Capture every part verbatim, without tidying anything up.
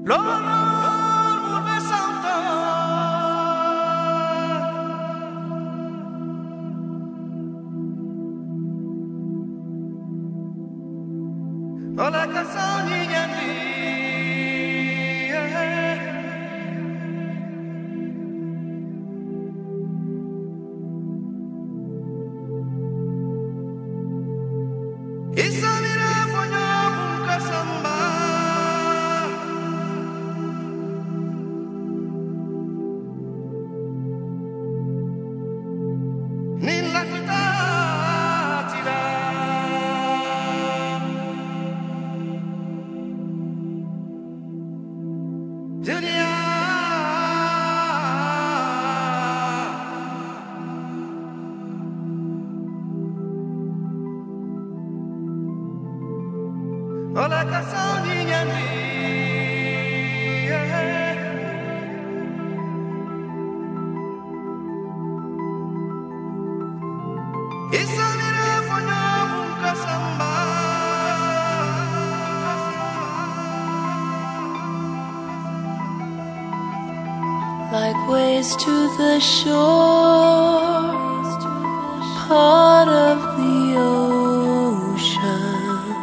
Like waves to the shore, part of the ocean.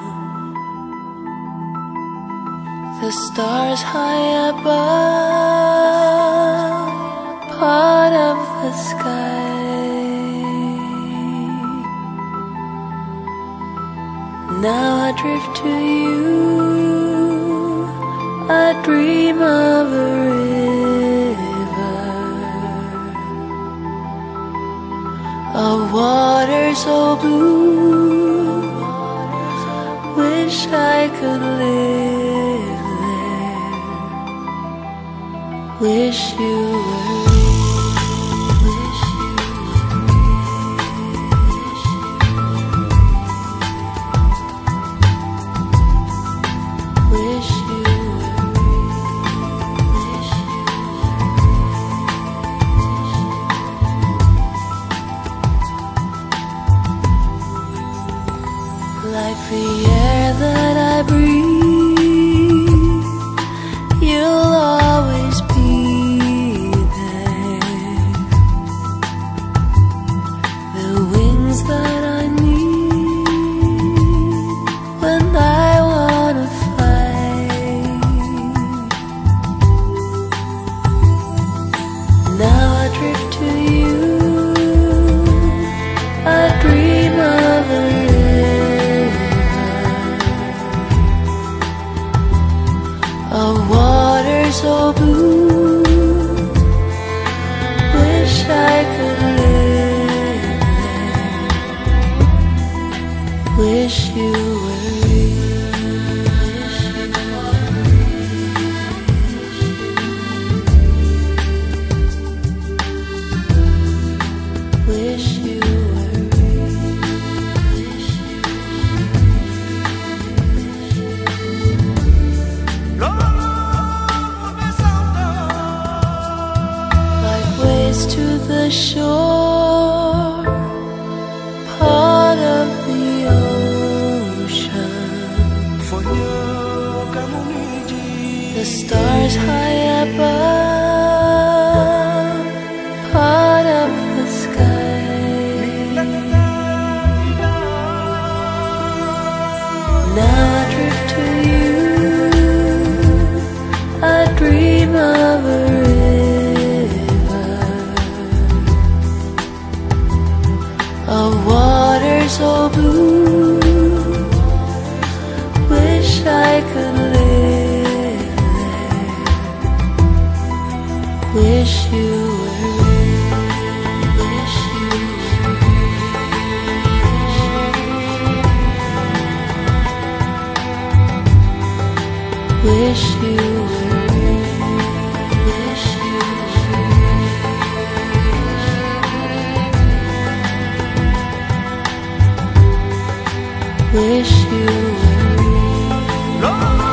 The stars high above, part of the sky. Now I drift to you, I dream of a of water so blue, wish I could live there, wish you were wish you were wish you like the air that I breathe, you'll always be there. The wings that I need when I wanna fly. Now I drift to you, I dream of a of water so blue, wish I could live there, wish you were wish you to the shore, part of the ocean. The stars high above, part of the sky. Now I drift to you, I dream of a of water so blue, wish I could live there, wish you were wish you were wish you were wish you wish you were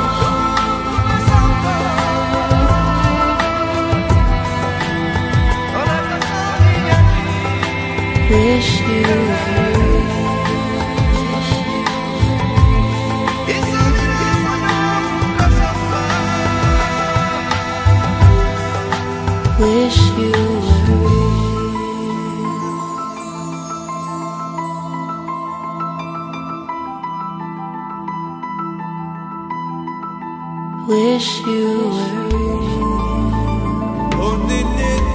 wish you were wish you were.